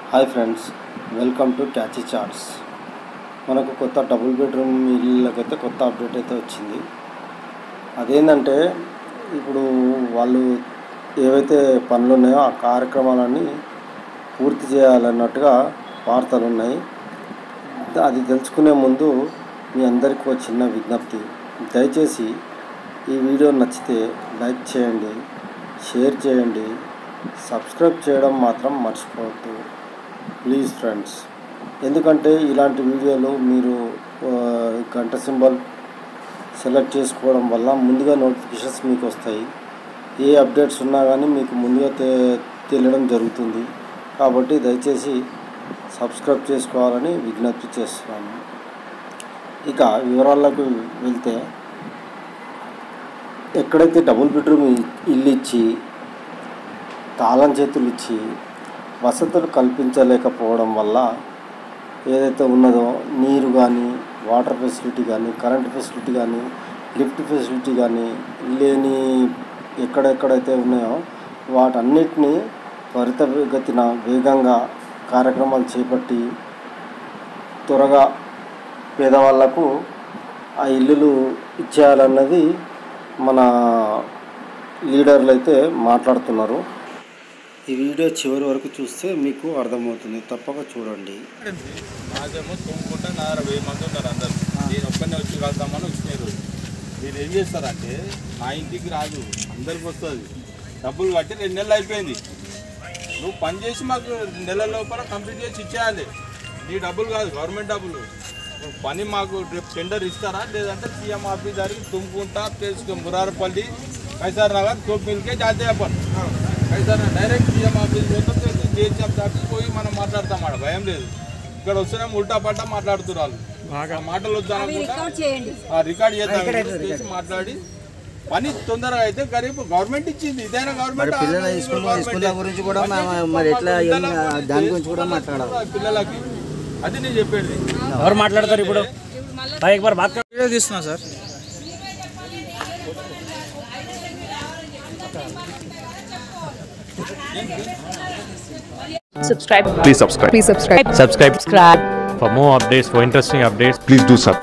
Hi friends, welcome to catchy charts. మనకు కొత్త double bedroom ఇళ్ళకైతే కొత్త అప్డేట్ అయితే వచ్చింది. అదేంటంటే ఇప్పుడు వాళ్ళు ఏవైతే పనులు ఉన్నాయో ఆ కార్యక్రమాలన్నీ పూర్తి చేయాలన్నట్టుగా వార్తలు ఉన్నాయి. అది తెలుసుకునే ముందు మీ అందరికీ ఒక చిన్న విజ్ఞప్తి. దయచేసి ఈ వీడియో నచ్చితే లైక్ చేయండి, షేర్ చేయండి, సబ్స్క్రైబ్ చేయడం మాత్రం మర్చిపోవద్దు ప్లీజ్ ఫ్రెండ్స్. ఎందుకంటే ఇలాంటి వీడియోలు మీరు గంట సింబల్ సెలెక్ట్ చేసుకోవడం వల్ల ముందుగా నోటిఫికేషన్స్ మీకు వస్తాయి. ఏ అప్డేట్స్ ఉన్నా కానీ మీకు ముందుగా తెలియడం జరుగుతుంది. కాబట్టి దయచేసి సబ్స్క్రైబ్ చేసుకోవాలని విజ్ఞప్తి చేస్తున్నాను. ఇక వివరాలకు వెళ్తే, ఎక్కడైతే డబుల్ బెడ్రూమ్ ఇల్లు ఇచ్చి తాళం చేతులు ఇచ్చి వసతులు కల్పించలేకపోవడం వల్ల ఏదైతే ఉన్నదో నీరు కానీ, వాటర్ ఫెసిలిటీ కానీ, కరెంట్ ఫెసిలిటీ కానీ, లిఫ్ట్ ఫెసిలిటీ కానీ లేని ఎక్కడెక్కడైతే ఉన్నాయో వాటన్నిటినీ త్వరితగతిన వేగంగా కార్యక్రమాలు చేపట్టి త్వరగా పేదవాళ్లకు ఆ ఇల్లులు ఇచ్చేయాలన్నది మన లీడర్లు అయితే మాట్లాడుతున్నారు. ఈ వీడియో చివరి వరకు చూస్తే మీకు అర్థమవుతుంది, తప్పక చూడండి. నాదేమో తోముకుంటా 1000 మంది ఉన్నారు అందరు. నేను ఒక్కనే వచ్చి కలుద్దామని వచ్చినారు. మీరు ఏం చేస్తారంటే నా ఇంటికి రాదు, అందరికి వస్తుంది. డబ్బులు కట్టి 2 నెలలు అయిపోయింది. నువ్వు పని చేసి మాకు నెల లోపల కంప్లీట్ చేసి ఇచ్చేయాలి. నీ డబ్బులు కాదు, గవర్నమెంట్ డబ్బులు. పని మాకు రేపు టెండర్ ఇస్తారా, లేదంటే సీఎం ఆఫీస్ దగ్గరికి తుమ్ముకుంటా తెలుసుకో. మురారపల్లి కైసార్ నగర్ తోపు మిల్కే జాతీయ పని కైసార్ డైరెక్ట్ సీఎం ఆఫీస్ పోతే జేసీఎం దాటి పోయి మనం మాట్లాడతాం. ఆడ భయం లేదు. ఇక్కడ వస్తేనే ఉల్టా పట్టా మాట్లాడుతున్నారు. మాటలు వద్దానుకుంటా రికార్డ్ చేసి మాట్లాడి పని తొందరగా అయితే గరీబ్ గవర్నమెంట్ ఇచ్చింది. ఇదైనా గవర్నమెంట్ పిల్లలకి అది నేను చెప్పేది. ఎవరు మాట్లాడతారు ఇప్పుడు? తీస్తున్నా sir. Subscribe. Please subscribe. Please subscribe. Subscribe. Subscribe. For more updates, for interesting updates, please do subscribe.